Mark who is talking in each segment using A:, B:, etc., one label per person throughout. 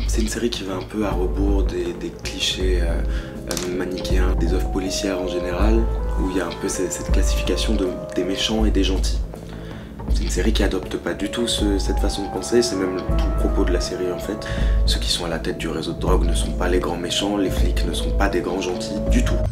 A: C'est une série qui va un peu à rebours des clichés manichéens des œuvres policières en général, où il y a un peu cette classification des méchants et des gentils. C'est une série qui adopte pas du tout cette façon de penser, c'est même tout le propos de la série en fait. Ceux qui sont à la tête du réseau de drogue ne sont pas les grands méchants, les flics ne sont pas des grands gentils du tout.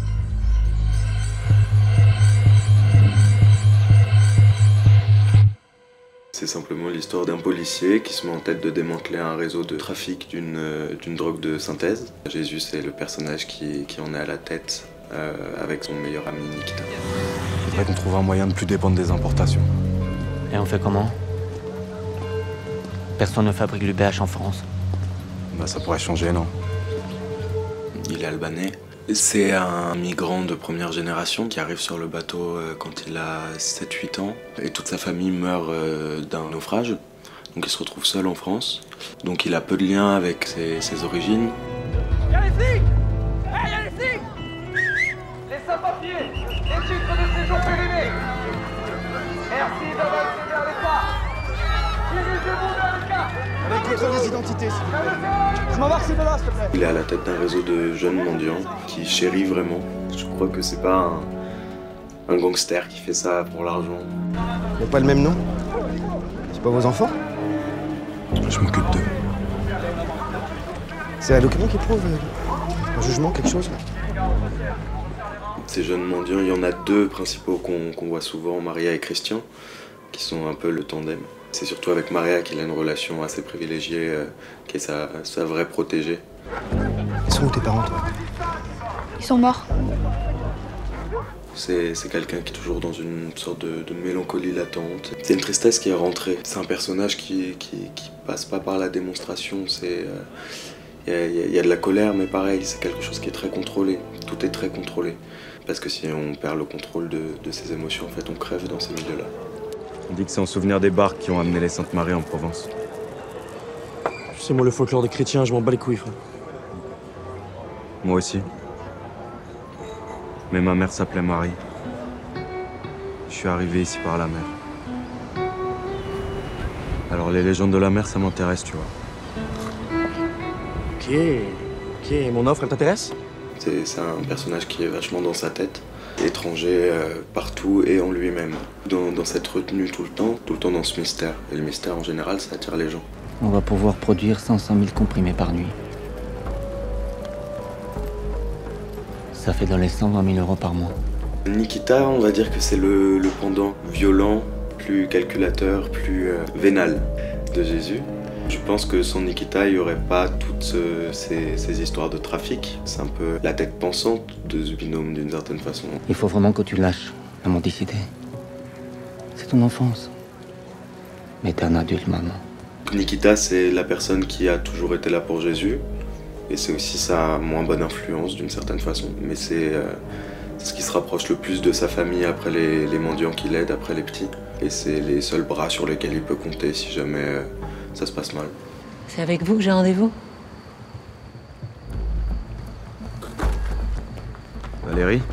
A: C'est simplement l'histoire d'un policier qui se met en tête de démanteler un réseau de trafic d'une drogue de synthèse. Jésus, c'est le personnage qui en est à la tête avec son meilleur ami Nikita.
B: Il faudrait qu'on trouve un moyen de plus dépendre des importations.
C: Et on fait comment? Personne ne fabrique le BH en France.
B: Bah ça pourrait changer, non?
A: Il est albanais. C'est un migrant de première génération qui arrive sur le bateau quand il a 7-8 ans. Et toute sa famille meurt d'un naufrage. Donc il se retrouve seul en France. Donc il a peu de liens avec ses origines.
D: Y'a les flics! Hey, y'a les flics! Les sans-papiers! Les titres de séjour périmés! Merci d'avoir accédé à l'État! Dirigez-vous vers le cas!
E: Avec les contrôle des identités, s'il vous plaît. Je m'embarque ces deux-là, s'il te plaît.
A: Il est à la tête d'un réseau de jeunes mendiants qui chérit vraiment. Je crois que c'est pas un gangster qui fait ça pour l'argent.
E: Ils n'ont pas le même nom? C'est pas vos enfants?
B: Je m'occupe d'eux.
E: C'est un document qui prouve un jugement, quelque chose?
A: Ces jeunes mendiants, il y en a deux principaux qu'on voit souvent, Maria et Christian, qui sont un peu le tandem. C'est surtout avec Maria qu'il a une relation assez privilégiée, qui est sa vraie protégée.
E: Ils sont où tes parents, toi?
F: Ils sont morts.
A: C'est quelqu'un qui est toujours dans une sorte de mélancolie latente. C'est une tristesse qui est rentrée. C'est un personnage qui passe pas par la démonstration. Il y a de la colère, mais pareil, c'est quelque chose qui est très contrôlé. Tout est très contrôlé. Parce que si on perd le contrôle de ses émotions, en fait, on crève dans ces milieux-là.
B: On dit que c'est en souvenir des barques qui ont amené les Saintes Maries en Provence.
G: Tu sais, moi, le folklore des chrétiens, je m'en bats les couilles, frère.
B: Moi aussi. Mais ma mère s'appelait Marie. Je suis arrivé ici par la mer. Alors les légendes de la mer, ça m'intéresse, tu vois.
G: Ok. Mon offre, elle t'intéresse?
A: C'est un personnage qui est vachement dans sa tête, étranger partout et en lui-même. Dans cette retenue tout le temps dans ce mystère. Et le mystère, en général, ça attire les gens.
C: On va pouvoir produire 500 000 comprimés par nuit. Ça fait dans les 120 000 € par mois.
A: Nikita, on va dire que c'est le pendant violent, plus calculateur, plus vénal de Jésus. Je pense que sans Nikita, il n'y aurait pas toutes ces histoires de trafic. C'est un peu la tête pensante de ce binôme d'une certaine façon.
C: Il faut vraiment que tu lâches la mendicité. C'est ton enfance. Mais t'es un adulte maintenant.
A: Nikita, c'est la personne qui a toujours été là pour Jésus. Et c'est aussi sa moins bonne influence d'une certaine façon. Mais c'est ce qui se rapproche le plus de sa famille après les mendiants qu'il aide, après les petits. Et c'est les seuls bras sur lesquels il peut compter si jamais ça se passe mal.
H: C'est avec vous que j'ai rendez-vous?
B: Valérie?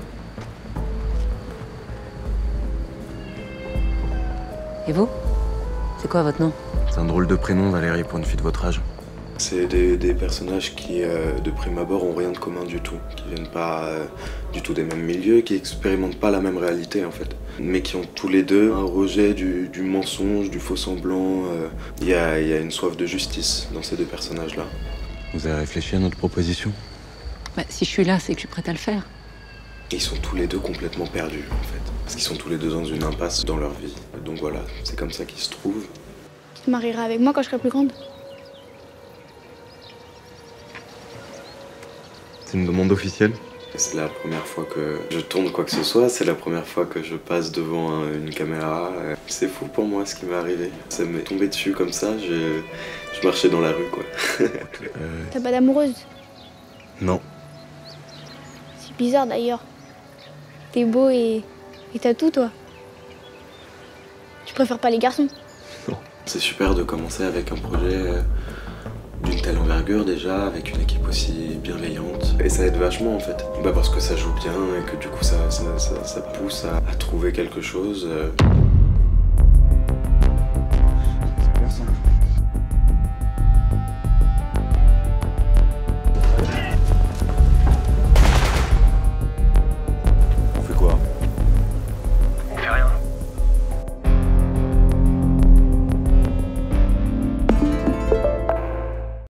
H: Et vous? C'est quoi votre nom?
B: C'est un drôle de prénom, Valérie, pour une fille de votre âge.
A: C'est des personnages qui, de prime abord, ont rien de commun du tout, qui viennent pas du tout des mêmes milieux, qui expérimentent pas la même réalité en fait, mais qui ont tous les deux un rejet du mensonge, du faux semblant. Il y a une soif de justice dans ces deux personnages-là.
B: Vous avez réfléchi à notre proposition?
H: Bah, si je suis là, c'est que je suis prête à le faire.
A: Ils sont tous les deux complètement perdus en fait, parce qu'ils sont tous les deux dans une impasse dans leur vie. Donc voilà, c'est comme ça qu'ils se trouvent.
F: Tu te marieras avec moi quand je serai plus grande?
B: C'est une demande officielle?
A: C'est la première fois que je tourne quoi que ce soit, c'est la première fois que je passe devant une caméra. C'est fou pour moi ce qui m'est arrivé. Ça m'est tombé dessus comme ça, je marchais dans la rue quoi.
F: T'as pas d'amoureuse?
B: Non.
F: C'est bizarre d'ailleurs. T'es beau et t'as tout toi. Tu préfères pas les garçons?
A: Non. C'est super de commencer avec un projet d'une telle envergure déjà, avec une équipe aussi bienveillante. Et ça aide vachement en fait. Bah parce que ça joue bien et que du coup ça pousse à trouver quelque chose.